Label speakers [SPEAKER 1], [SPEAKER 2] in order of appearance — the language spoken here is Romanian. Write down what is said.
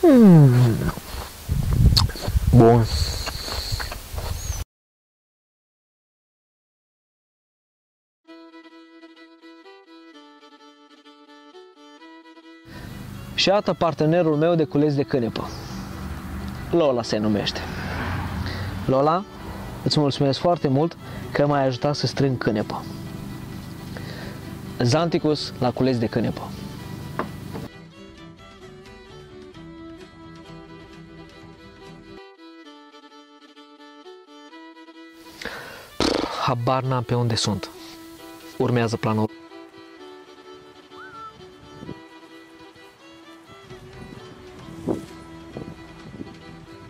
[SPEAKER 1] Bun. Și iată partenerul meu de cules de cânepă. Lola se numește. Lola, îți mulțumesc foarte mult că m-ai ajutat să strâng cânepă. Zanticus la cules de cânepă. Habar n-am pe unde sunt. Urmează planul.